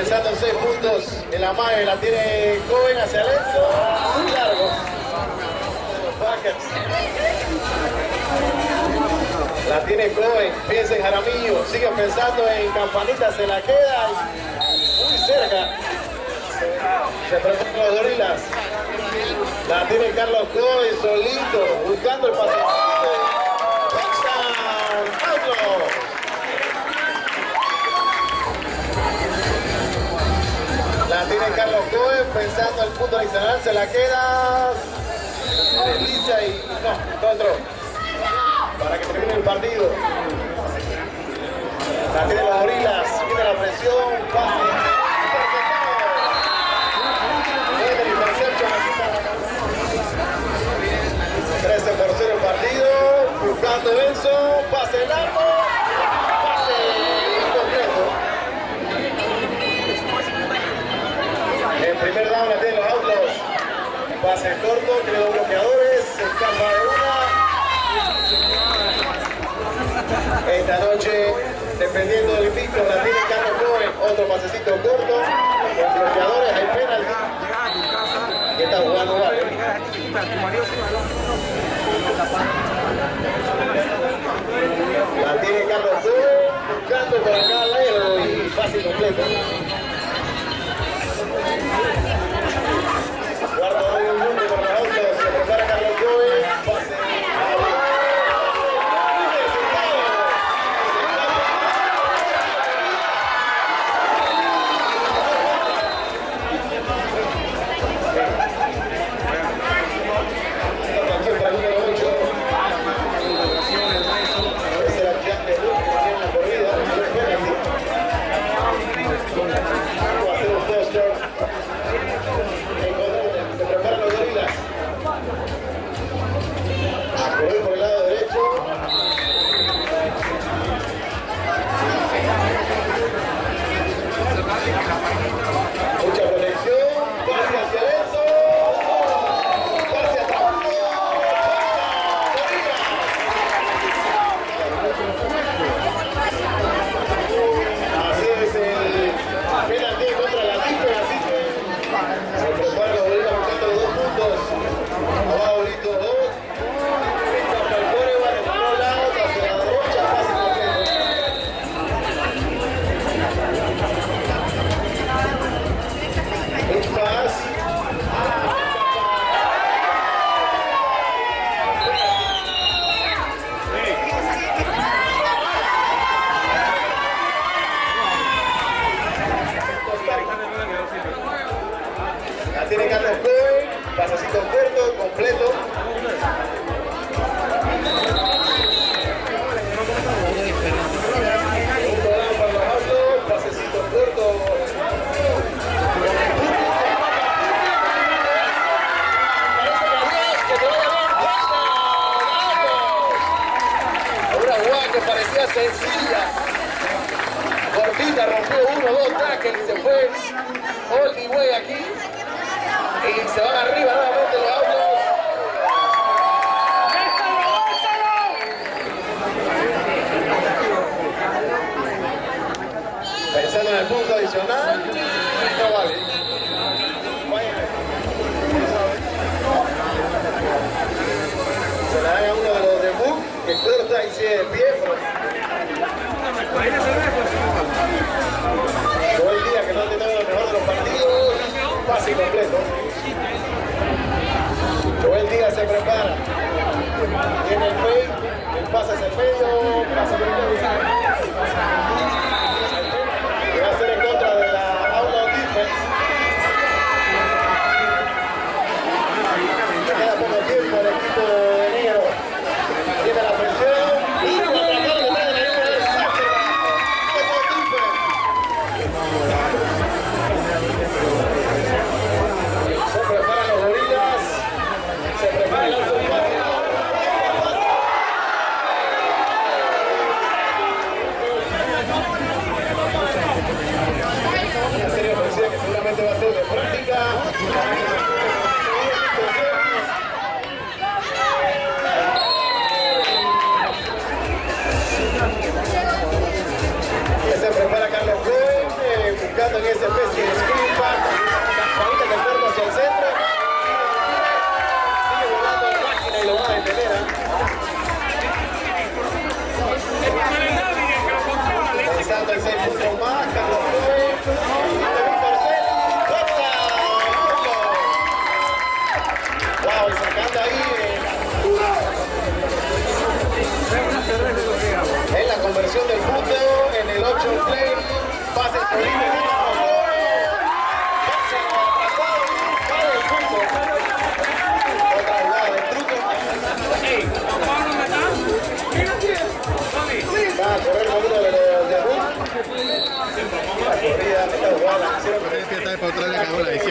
pensando en 6 puntos en la malla, la tiene Cohen hacia Lenzo, muy largo. La tiene Cohen, piensa en Jaramillo, sigue pensando en Campanita, se la queda muy cerca. Se preparan los gorilas. La tiene Carlos Cohen solito, buscando el pasecito. La tiene Carlos Cohen, pensando el punto adicional, se la queda. Desliza y no entró. Para que termine el partido. La tiene los gorilas, viene la presión, pase. 13-0 el partido, buscando Enzo, pase largo, pase incompleto. En primer down la tienen los Outlaws, pase corto, tiene 2 bloqueadores, se escapa de una. Esta noche, dependiendo del pico, la tiene Carlos Cohen, otro pasecito corto, los bloqueadores, hay penalti. ¿Qué está jugando Vale? La tiene Carlos Cohen, buscando por acá al lado y pase completo. Guarda de un mundo por los autos, se prepara Carlos Cohen, pase. Tiene Carlos Cohen, pasecito corto, completo. Un programa para los autos, pasecito corto. Una jugada que parecía sencilla. Cortita, rompió 1, 2 tackles y se fue all the way aquí. Y se van arriba nuevamente los Outlaws. Pensando en el punto adicional, no vale. Se la dan a uno de los de Book, que todo está ahí de pie. Todo el día que no han tenido lo mejor de los partidos, pase completo. Joel Díaz se prepara. Tiene el fake, el pase hacia el medio, pase completo. Y va a ser en contra de la Outlaw Defense. Queda poco tiempo el equipo de negro. Tiene la presión. Y lo atraparon detrás de la línea del saque. Se preparan los gorilas. Se prepara el alto impacto. Una serie ofensiva que seguramente va a ser de práctica. Se prepara Carlos Cohen, buscando en ese peso. Campanita que cuerpo hacia el centro. Sigue volando la máquina y lo va a detener. Pensando en 6 puntos más, Carlos Cruz. Wow, y sacando ahí en la conversión del punto, en el 8 play, pase por ahí, otra jugada del truco. Va a correr con uno de los de Ruth. La corrida, esta jugada la hicieron.